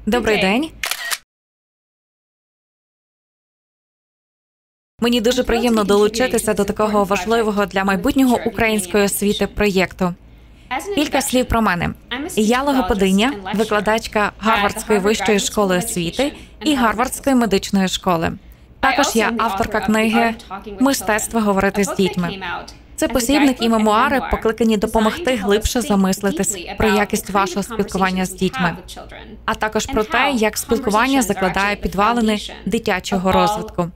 Добрий день. Мені дуже приємно долучитися до такого важливого для майбутнього української освіти проєкту. Кілька слів про мене. Я логопединя, викладачка Гарвардської вищої школи освіти і Гарвардської медичної школи. Також я авторка книги «Мистецтво говорити з дітьми». Це посібник і мемуари, покликані допомогти глибше замислитись про якість вашого спілкування з дітьми, а також про те, як спілкування закладає підвалини дитячого розвитку.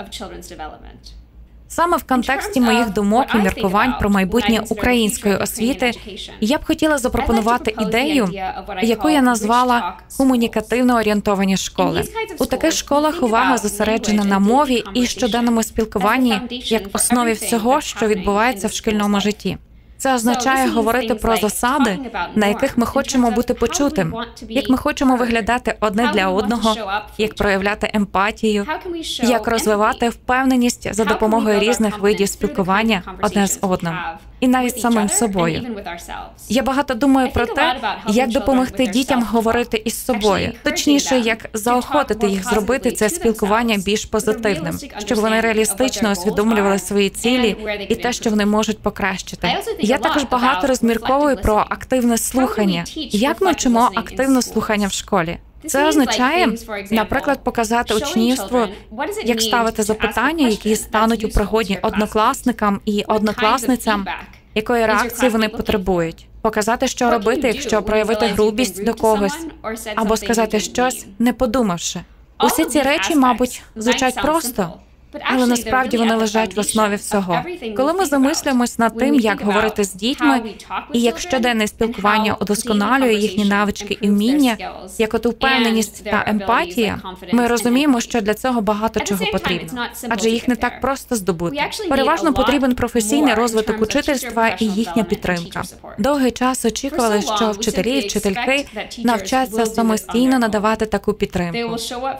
Саме в контексті моїх думок і міркувань про майбутнє української освіти я б хотіла запропонувати ідею, яку я назвала «комунікативно орієнтовані школи». У таких школах увага зосереджена на мові і щоденному спілкуванні як основі всього, що відбувається в шкільному житті. Це означає говорити про засади, на яких ми хочемо бути почутим, як ми хочемо виглядати одне для одного, як проявляти емпатію, як розвивати впевненість за допомогою різних видів спілкування одне з одним, і навіть самим собою. Я багато думаю про те, як допомогти дітям говорити із собою, точніше, як заохотити їх зробити це спілкування більш позитивним, щоб вони реалістично усвідомлювали свої цілі і те, що вони можуть покращити. Я також багато розмірковую про активне слухання. Як ми вчимо активне слухання в школі? Це означає, наприклад, показати учнівству, як ставити запитання, які стануть у пригоді однокласникам і однокласницям, якої реакції вони потребують. Показати, що робити, якщо проявити грубість до когось, або сказати щось, не подумавши. Усі ці речі, мабуть, звучать просто, але насправді вони лежать в основі всього. Коли ми замислюємось над тим, як говорити з дітьми, і як щоденне спілкування удосконалює їхні навички і вміння, як от впевненість та емпатія, ми розуміємо, що для цього багато чого потрібно. Адже їх не так просто здобути. Переважно потрібен професійний розвиток учительства і їхня підтримка. Довгий час очікували, що вчителі і вчительки навчаться самостійно надавати таку підтримку,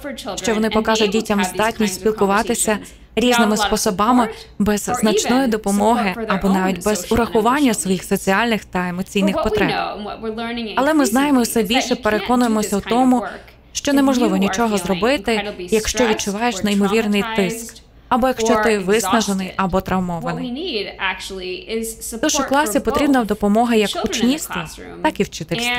що вони покажуть дітям здатність спілкуватися різними способами без значної допомоги або навіть без урахування своїх соціальних та емоційних потреб. Але ми знаємо все більше, переконуємося у тому, що неможливо нічого зробити, якщо відчуваєш неймовірний тиск, або якщо ти виснажений або травмований. Тож у класі потрібна допомога як учнівству, так і вчительству.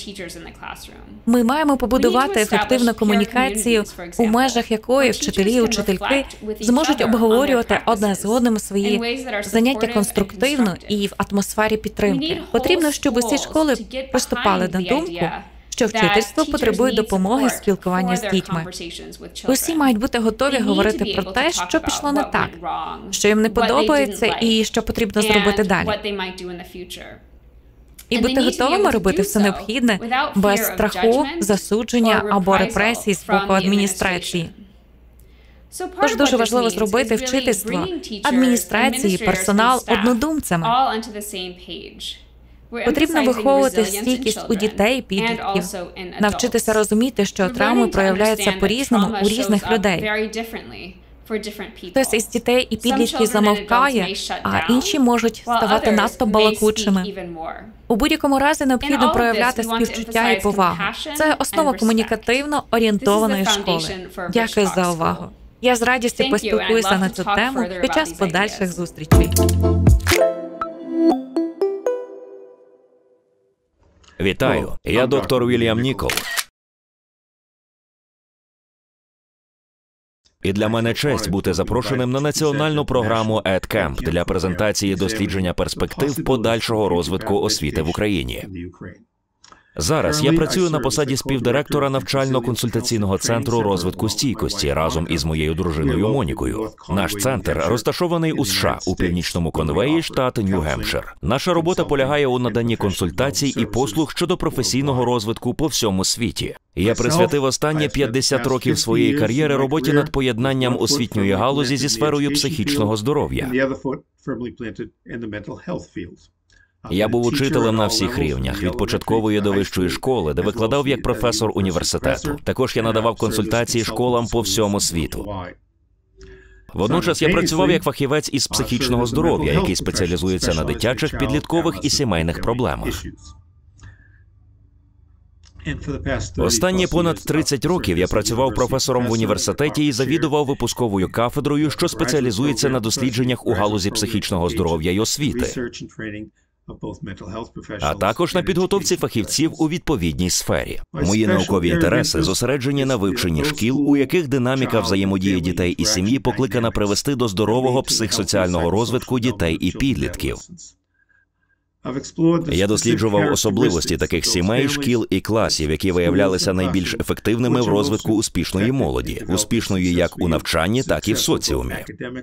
Ми маємо побудувати ефективну комунікацію, у межах якої вчителі і учительки зможуть обговорювати одне з одним свої заняття конструктивно і в атмосфері підтримки. Потрібно, щоб усі школи приступали на думку, що вчительство потребує допомоги в спілкуванні з дітьми. Усі мають бути готові говорити про те, що пішло не так, що їм не подобається і що потрібно зробити далі. І бути готовими робити все необхідне без страху, засудження або репресій з боку адміністрації. Тож дуже важливо зробити вчительство, адміністрації, персонал однодумцями. Потрібно виховувати стійкість у дітей і підлітків, навчитися розуміти, що травми проявляються по-різному у різних людей. Хтось із дітей і підлітків замовкає, а інші можуть ставати надто балакучими. У будь-якому разі необхідно проявляти співчуття і повагу. Це основа комунікативно орієнтованої школи. Дякую за увагу. Я з радістю поспілкуюся на цю тему під час подальших зустрічей. Вітаю, я доктор Вільям Нікол. І для мене честь бути запрошеним на національну програму EdCamp для презентації дослідження перспектив подальшого розвитку освіти в Україні. Зараз я працюю на посаді співдиректора навчально-консультаційного центру розвитку стійкості разом із моєю дружиною Монікою. Наш центр розташований у США, у північному Конвеї, штат Нью-Гемпшир. Наша робота полягає у наданні консультацій і послуг щодо професійного розвитку по всьому світі. Я присвятив останні 50 років своєї кар'єри роботі над поєднанням освітньої галузі зі сферою психічного здоров'я. Я був учителем на всіх рівнях, від початкової до вищої школи, де викладав як професор університету. Також я надавав консультації школам по всьому світу. Водночас я працював як фахівець із психічного здоров'я, який спеціалізується на дитячих, підліткових і сімейних проблемах. Останні понад 30 років я працював професором в університеті і завідував випусковою кафедрою, що спеціалізується на дослідженнях у галузі психічного здоров'я й освіти, а також на підготовці фахівців у відповідній сфері. Мої наукові інтереси зосереджені на вивченні шкіл, у яких динаміка взаємодії дітей і сім'ї покликана привести до здорового психосоціального розвитку дітей і підлітків. Я досліджував особливості таких сімей, шкіл і класів, які виявлялися найбільш ефективними в розвитку успішної молоді, успішної як у навчанні, так і в соціумі.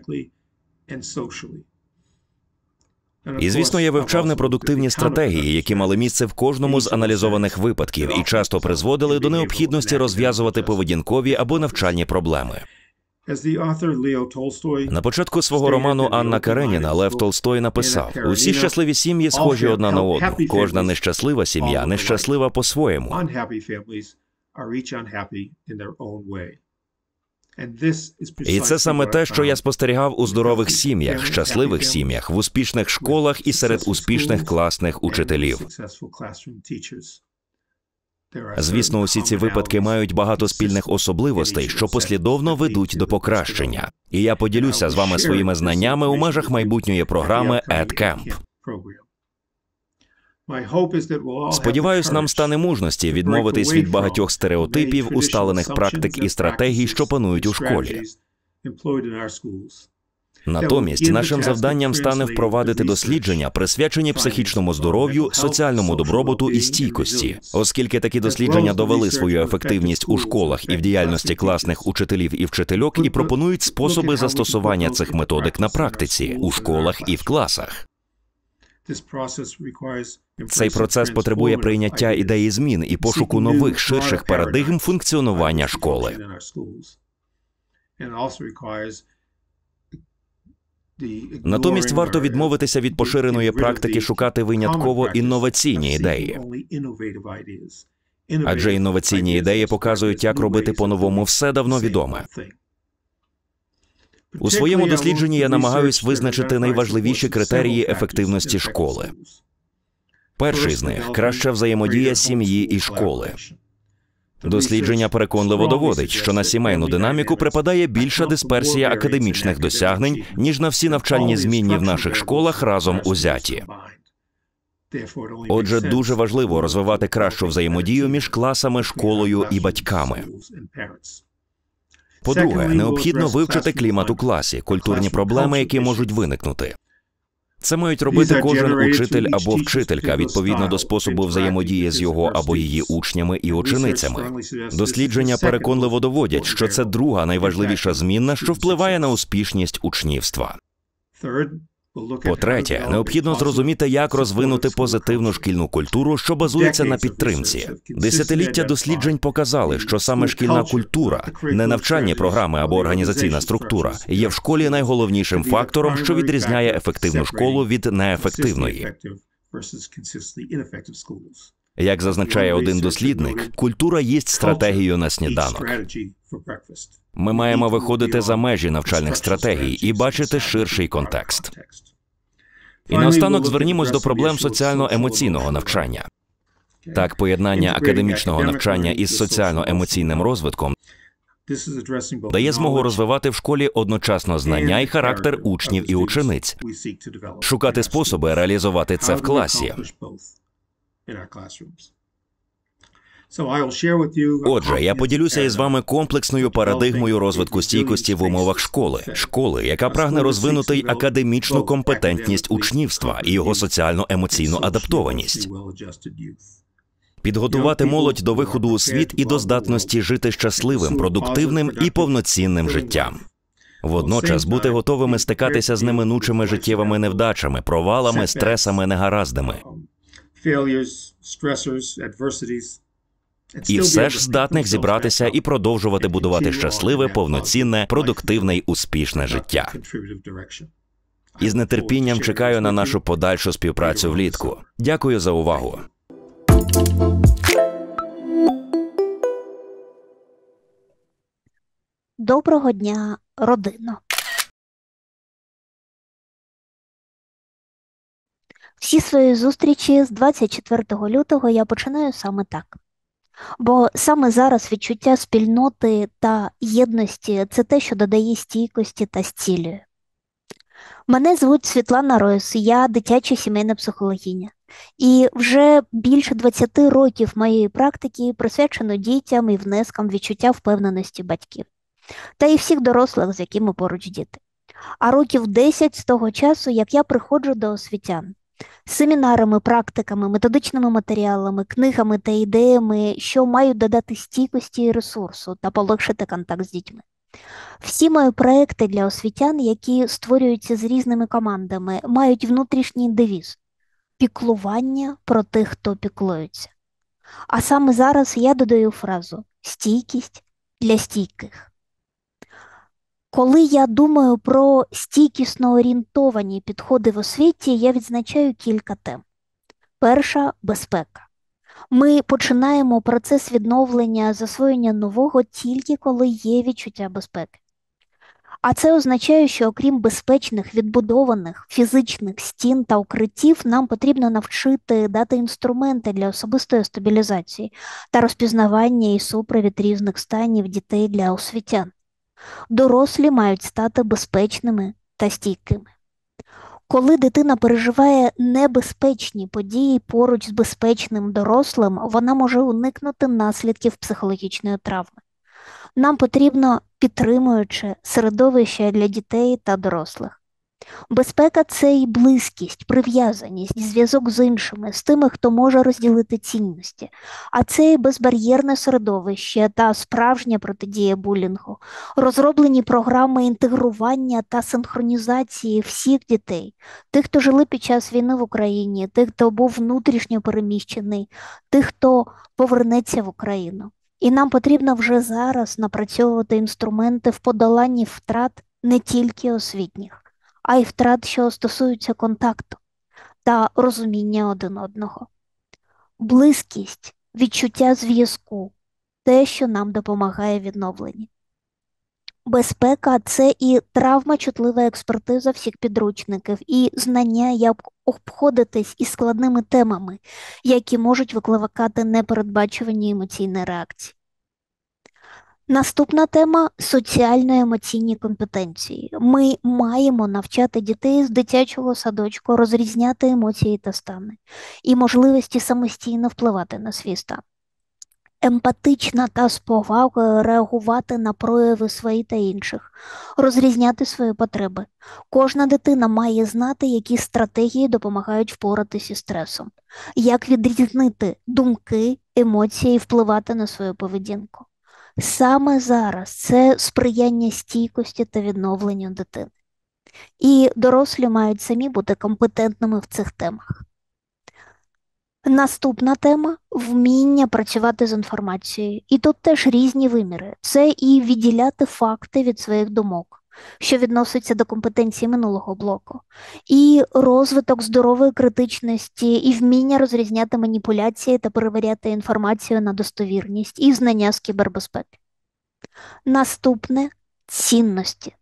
І, звісно, я вивчав непродуктивні стратегії, які мали місце в кожному з аналізованих випадків і часто призводили до необхідності розв'язувати поведінкові або навчальні проблеми. На початку свого роману «Анна Кареніна» Лев Толстой написав: «Усі щасливі сім'ї схожі одна на одну. Кожна нещаслива сім'я нещаслива по-своєму». І це саме те, що я спостерігав у здорових сім'ях, щасливих сім'ях, в успішних школах і серед успішних класних учителів. Звісно, усі ці випадки мають багато спільних особливостей, що послідовно ведуть до покращення. І я поділюся з вами своїми знаннями у межах майбутньої програми EdCamp. Сподіваюсь, нам стане мужності відмовитись від багатьох стереотипів, усталених практик і стратегій, що панують у школі. Натомість, нашим завданням стане впровадити дослідження, присвячені психічному здоров'ю, соціальному добробуту і стійкості. Оскільки такі дослідження довели свою ефективність у школах і в діяльності класних учителів і вчительок і пропонують способи застосування цих методик на практиці, у школах і в класах. Цей процес потребує прийняття ідеї змін і пошуку нових, ширших парадигм функціонування школи. Натомість варто відмовитися від поширеної практики шукати винятково інноваційні ідеї. Адже інноваційні ідеї показують, як робити по-новому все давно відоме. У своєму дослідженні я намагаюсь визначити найважливіші критерії ефективності школи. Перший з них – краща взаємодія сім'ї і школи. Дослідження переконливо доводить, що на сімейну динаміку припадає більша дисперсія академічних досягнень, ніж на всі навчальні змінні в наших школах разом узяті. Отже, дуже важливо розвивати кращу взаємодію між класами, школою і батьками. По-друге, необхідно вивчити клімат у класі, культурні проблеми, які можуть виникнути. Це мають робити кожен учитель або вчителька відповідно до способу взаємодії з його або її учнями і ученицями. Дослідження переконливо доводять, що це друга найважливіша змінна, що впливає на успішність учнівства. По-третє, необхідно зрозуміти, як розвинути позитивну шкільну культуру, що базується на підтримці. Десятиліття досліджень показали, що саме шкільна культура, не навчальні програми або організаційна структура, є в школі найголовнішим фактором, що відрізняє ефективну школу від неефективної. Як зазначає один дослідник, культура їсть стратегію на сніданок. Ми маємо виходити за межі навчальних стратегій і бачити ширший контекст. І наостанок звернімось до проблем соціально-емоційного навчання. Так, поєднання академічного навчання із соціально-емоційним розвитком дає змогу розвивати в школі одночасно знання і характер учнів і учениць, шукати способи реалізувати це в класі. Отже, я поділюся із вами комплексною парадигмою розвитку стійкості в умовах школи, яка прагне розвинути й академічну компетентність учнівства і його соціально-емоційну адаптованість, підготувати молодь до виходу у світ і до здатності жити щасливим, продуктивним і повноцінним життям. Водночас бути готовими стикатися з неминучими життєвими невдачами, провалами, стресами, негараздами. І все ж здатних зібратися і продовжувати будувати щасливе, повноцінне, продуктивне й успішне життя. І з нетерпінням чекаю на нашу подальшу співпрацю влітку. Дякую за увагу. Доброго дня, родино! Всі свої зустрічі з 24 лютого я починаю саме так. Бо саме зараз відчуття спільноти та єдності – це те, що додає стійкості та зцілює. Мене звуть Світлана Ройс, я дитяча сімейна психологиня. І вже більше 20 років моєї практики присвячено дітям і внескам відчуття впевненості батьків. Та і всіх дорослих, з якими поруч діти. А років 10 з того часу, як я приходжу до освітян. З семінарами, практиками, методичними матеріалами, книгами та ідеями, що мають додати стійкості і ресурсу та полегшити контакт з дітьми. Всі мої проекти для освітян, які створюються з різними командами, мають внутрішній девіз – піклування про тих, хто піклується. А саме зараз я додаю фразу «стійкість для стійких». Коли я думаю про стійкісно орієнтовані підходи в освіті, я відзначаю кілька тем. Перша – безпека. Ми починаємо процес відновлення, засвоєння нового тільки коли є відчуття безпеки. А це означає, що окрім безпечних, відбудованих, фізичних стін та укриттів, нам потрібно навчити дати інструменти для особистої стабілізації та розпізнавання і супровід різних станів дітей для освітян. Дорослі мають стати безпечними та стійкими. Коли дитина переживає небезпечні події поруч з безпечним дорослим, вона може уникнути наслідків психологічної травми. Нам потрібно підтримуюче середовище для дітей та дорослих. Безпека – це і близькість, прив'язаність, зв'язок з іншими, з тими, хто може розділити цінності. А це і безбар'єрне середовище та справжня протидія булінгу, розроблені програми інтегрування та синхронізації всіх дітей, тих, хто жили під час війни в Україні, тих, хто був внутрішньо переміщений, тих, хто повернеться в Україну. І нам потрібно вже зараз напрацьовувати інструменти в подоланні втрат не тільки освітніх, а й втрат, що стосуються контакту та розуміння один одного. Близькість, відчуття зв'язку – те, що нам допомагає відновленні. Безпека – це і травмочутлива експертиза всіх підручників, і знання, як обходитись із складними темами, які можуть викликати непередбачувані емоційні реакції. Наступна тема – соціально-емоційні компетенції. Ми маємо навчати дітей з дитячого садочку розрізняти емоції та стани і можливості самостійно впливати на свій стан. Емпатично та з повагою реагувати на прояви свої та інших, розрізняти свої потреби. Кожна дитина має знати, які стратегії допомагають впоратися із стресом, як відрізнити думки, емоції і впливати на свою поведінку. Саме зараз це сприяння стійкості та відновленню дитини. І дорослі мають самі бути компетентними в цих темах. Наступна тема – вміння працювати з інформацією. І тут теж різні виміри. Це і відділяти факти від своїх думок, що відноситься до компетенції минулого блоку, і розвиток здорової критичності, і вміння розрізняти маніпуляції та перевіряти інформацію на достовірність, і знання з кібербезпеки. Наступне – цінності.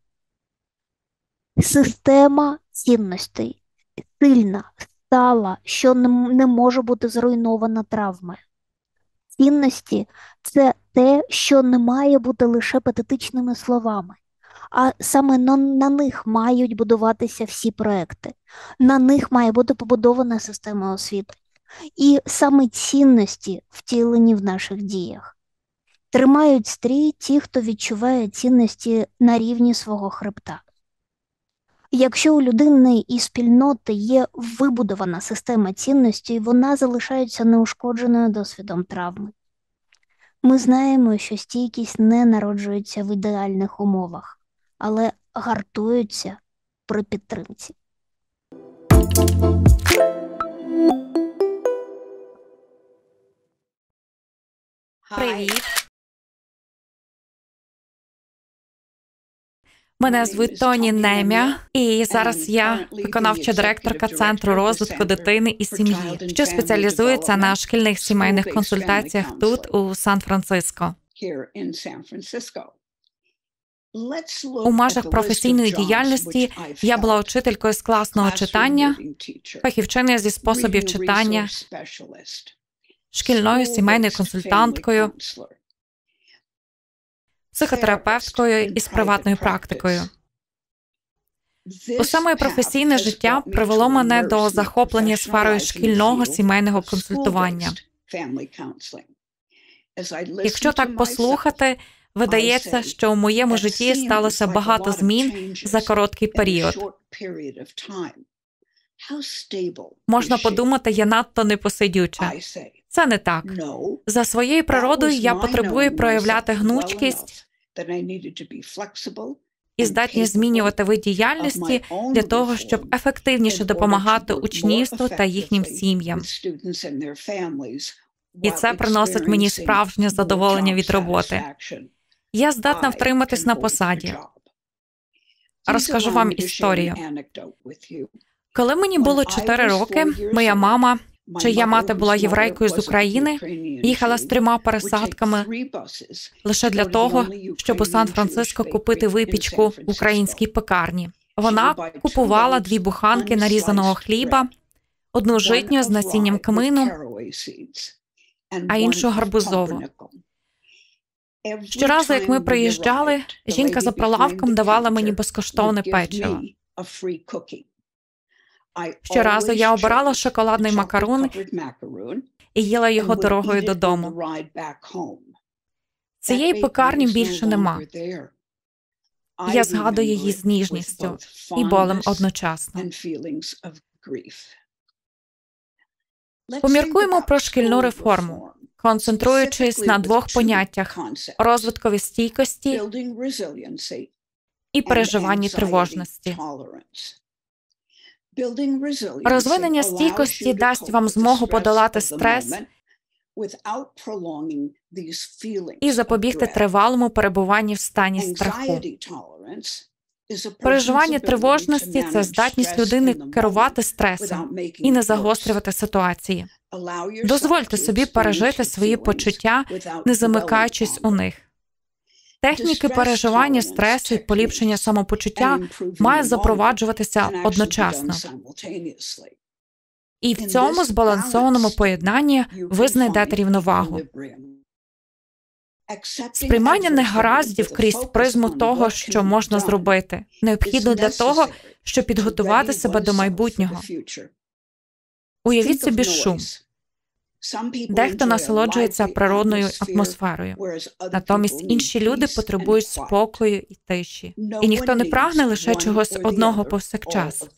Система цінностей сильна, стала, що не може бути зруйнована травмою. Цінності – це те, що не має бути лише патетичними словами, а саме на них мають будуватися всі проекти. На них має бути побудована система освіти. І саме цінності втілені в наших діях. Тримають стрій ті, хто відчуває цінності на рівні свого хребта. Якщо у людини і спільноти є вибудована система цінностей, вона залишається неушкодженою досвідом травми. Ми знаємо, що стійкість не народжується в ідеальних умовах, але гартується при підтримці. Привіт! Мене звуть Тоні Немя, і зараз я виконавча директорка Центру розвитку дитини і сім'ї, що спеціалізується на шкільних сімейних консультаціях тут, у Сан-Франциско. У межах професійної діяльності я була учителькою з класного читання, фахівчиною зі способів читання, шкільною сімейною консультанткою, психотерапевткою із приватною практикою. Усе моє професійне життя привело мене до захоплення сферою шкільного сімейного консультування. Якщо так послухати, видається, що у моєму житті сталося багато змін за короткий період. Можна подумати, я надто непосидюча. Це не так. За своєю природою я потребую проявляти гнучкість і здатність змінювати вид діяльності для того, щоб ефективніше допомагати учнівству та їхнім сім'ям. І це приносить мені справжнє задоволення від роботи. Я здатна втриматись на посаді. Розкажу вам історію. Коли мені було 4 роки, моя мама, чия мати була єврейкою з України, їхала з 3 пересадками лише для того, щоб у Сан-Франциско купити випічку в українській пекарні. Вона купувала 2 буханки нарізаного хліба, 1 житню з насінням кмину, а іншу гарбузову. Щоразу, як ми приїжджали, жінка за прилавком давала мені безкоштовне печиво. Щоразу я обирала шоколадний макарон і їла його дорогою додому. Цієї пекарні більше нема. Я згадую її з ніжністю і болем одночасно. Поміркуємо про шкільну реформу, концентруючись на 2 поняттях – розвиткові стійкості і переживанні тривожності. Розвинення стійкості дасть вам змогу подолати стрес і запобігти тривалому перебуванню в стані страху. Переживання тривожності – це здатність людини керувати стресом і не загострювати ситуації. Дозвольте собі пережити свої почуття, не замикаючись у них. Техніки переживання стресу і поліпшення самопочуття мають запроваджуватися одночасно. І в цьому збалансованому поєднанні ви знайдете рівновагу. Сприймання негараздів крізь призму того, що можна зробити, необхідно для того, щоб підготувати себе до майбутнього. Уявіть собі шум. Дехто насолоджується природною атмосферою, натомість інші люди потребують спокою і тиші. І ніхто не прагне лише чогось одного повсякчас.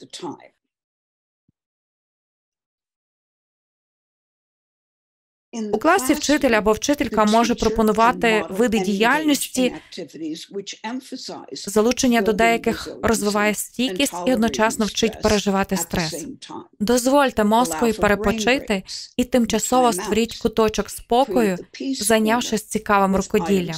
У класі вчитель або вчителька може пропонувати види діяльності, залучення до деяких розвиває стійкість і одночасно вчить переживати стрес. Дозвольте мозкові перепочити і тимчасово створіть куточок спокою, зайнявшись цікавим рукоділлям.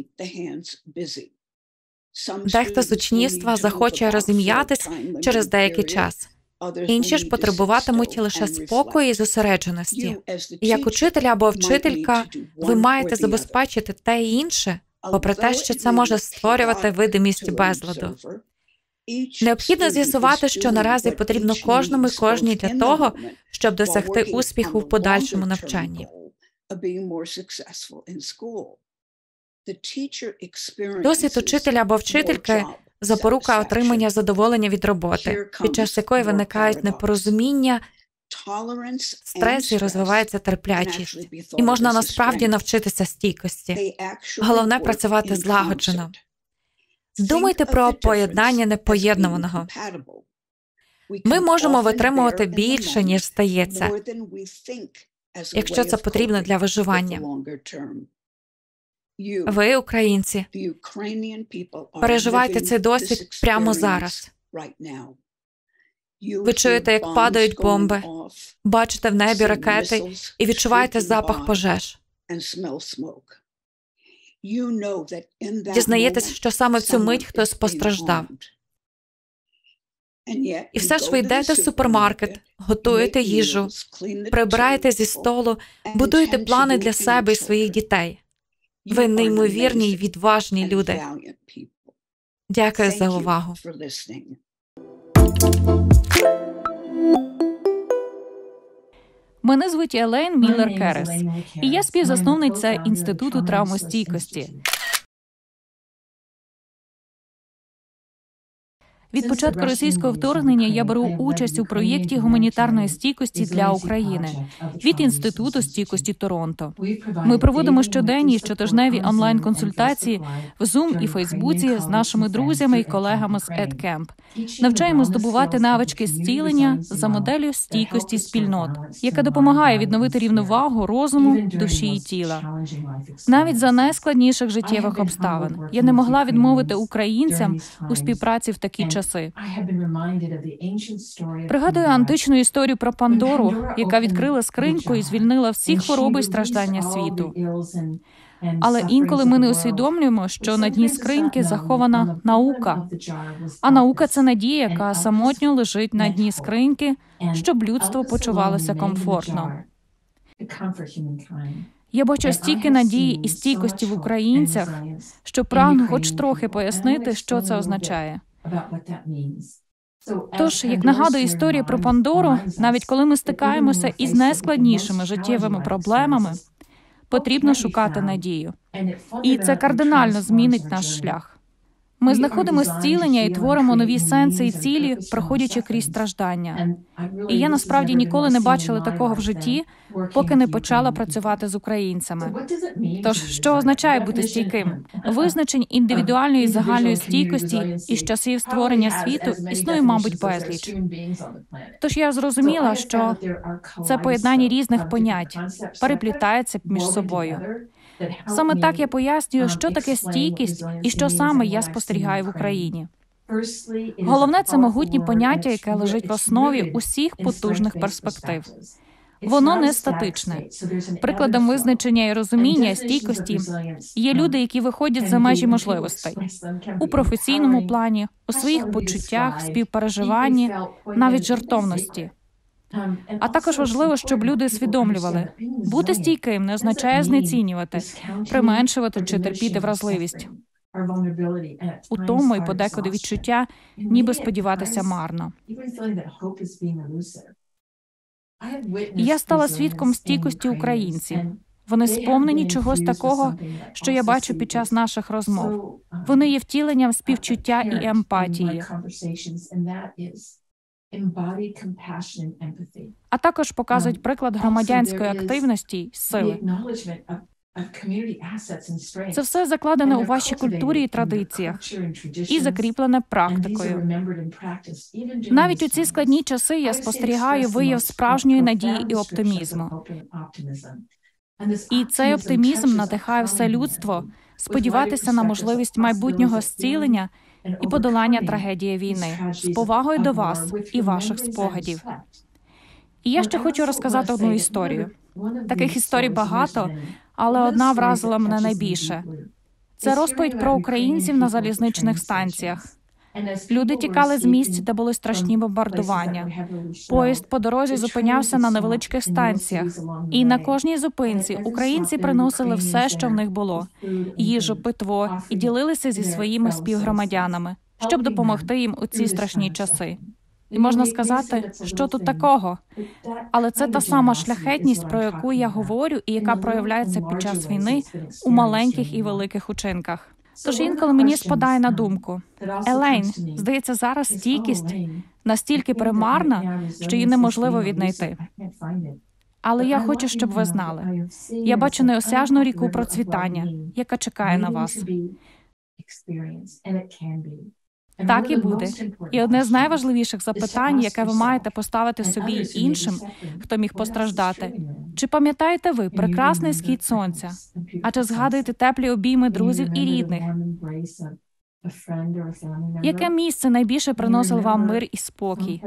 Дехто з учнівства захоче розім'ятись через деякий час. Інші ж потребуватимуть лише спокою і зосередженості. Як учитель або вчителька, ви маєте забезпечити те і інше, попри те, що це може створювати видимість безладу. Необхідно з'ясувати, що наразі потрібно кожному і кожній для того, щоб досягти успіху в подальшому навчанні. Досвід учителя або вчительки – запорука отримання задоволення від роботи, під час якої виникають непорозуміння, стрес і розвивається терплячість. І можна насправді навчитися стійкості. Головне – працювати злагоджено. Думайте про поєднання непоєднуваного. Ми можемо витримувати більше, ніж стається, якщо це потрібно для виживання. Ви, українці, переживайте цей досвід прямо зараз. Ви чуєте, як падають бомби, бачите в небі ракети і відчуваєте запах пожеж. Дізнаєтесь, що саме в цю мить хтось постраждав. І все ж ви йдете в супермаркет, готуєте їжу, прибираєте зі столу, будуєте плани для себе і своїх дітей. Ви неймовірні й відважні люди. Дякую за увагу. Мене звуть Елейн Міллер-Керес, і я співзасновниця Інституту травмостійкості. Від початку російського вторгнення я беру участь у проєкті гуманітарної стійкості для України від Інституту стійкості Торонто. Ми проводимо щоденні щотижневі онлайн-консультації в Zoom і Фейсбуці з нашими друзями і колегами з EdCamp. Навчаємо здобувати навички зцілення за моделлю стійкості спільнот, яка допомагає відновити рівновагу розуму, душі і тіла. Навіть за найскладніших життєвих обставин я не могла відмовити українцям у співпраці в такі часи. Пригадую античну історію про Пандору, яка відкрила скриньку і звільнила всі хвороби і страждання світу. Але інколи ми не усвідомлюємо, що на дні скриньки захована наука. А наука – це надія, яка самотньо лежить на дні скриньки, щоб людство почувалося комфортно. Я бачу стільки надії і стійкості в українцях, що прагну хоч трохи пояснити, що це означає. Тож, як нагадує історія про Пандору, навіть коли ми стикаємося із найскладнішими життєвими проблемами, потрібно шукати надію. І це кардинально змінить наш шлях. Ми знаходимо зцілення і творимо нові сенси і цілі, проходячи крізь страждання. І я насправді ніколи не бачила такого в житті, поки не почала працювати з українцями. Тож, що означає бути стійким? Визначень індивідуальної і загальної стійкості із часів створення світу існує, мабуть, безліч. Тож я зрозуміла, що це поєднання різних понять, переплітається між собою. Саме так я пояснюю, що таке стійкість і що саме я спостерігаю в Україні. Головне – це могутнє поняття, яке лежить в основі усіх потужних перспектив. Воно не статичне. Прикладом визначення і розуміння стійкості є люди, які виходять за межі можливостей. У професійному плані, у своїх почуттях, співпереживанні, навіть жертовності. А також важливо, щоб люди усвідомлювали, бути стійким не означає знецінювати, применшувати чи терпіти вразливість. У тому і подекуди відчуття, ніби сподіватися марно. І я стала свідком стійкості українців. Вони сповнені чогось такого, що я бачу під час наших розмов. Вони є втіленням співчуття і емпатії. А також показують приклад громадянської активності й сили. Це все закладене у вашій культурі і традиціях і закріплене практикою. Навіть у ці складні часи я спостерігаю вияв справжньої надії і оптимізму. І цей оптимізм надихає все людство сподіватися на можливість майбутнього зцілення і подолання трагедії війни з повагою до вас і ваших спогадів. І я ще хочу розказати одну історію. Таких історій багато, але одна вразила мене найбільше. Це розповідь про українців на залізничних станціях. Люди тікали з місць, де були страшні бомбардування. Поїзд по дорозі зупинявся на невеличких станціях. І на кожній зупинці українці приносили все, що в них було – їжу, питво, і ділилися зі своїми співгромадянами, щоб допомогти їм у ці страшні часи. І можна сказати, що тут такого? Але це та сама шляхетність, про яку я говорю і яка проявляється під час війни у маленьких і великих учинках. Тож інколи мені спадає на думку: Елейн, здається, зараз стійкість настільки примарна, що її неможливо віднайти. Але я хочу, щоб ви знали. Я бачу неосяжну ріку процвітання, яка чекає на вас. Так і буде. І одне з найважливіших запитань, яке ви маєте поставити собі й іншим, хто міг постраждати. Чи пам'ятаєте ви прекрасний схід сонця? А чи згадуєте теплі обійми друзів і рідних? Яке місце найбільше приносило вам мир і спокій?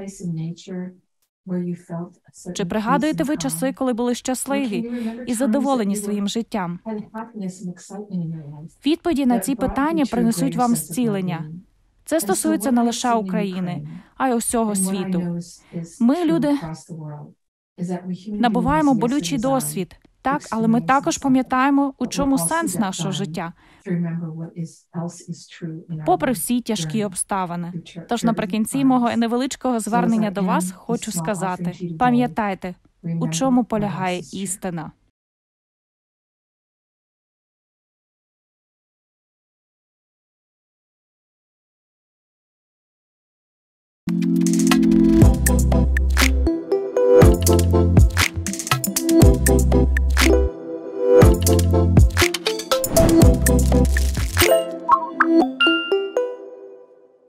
Чи пригадуєте ви часи, коли були щасливі і задоволені своїм життям? Відповіді на ці питання принесуть вам зцілення. Це стосується не лише України, а й усього світу. Ми, люди, набуваємо болючий досвід, так, але ми також пам'ятаємо, у чому сенс нашого життя, попри всі тяжкі обставини. Тож наприкінці мого невеличкого звернення до вас хочу сказати: пам'ятайте, у чому полягає істина.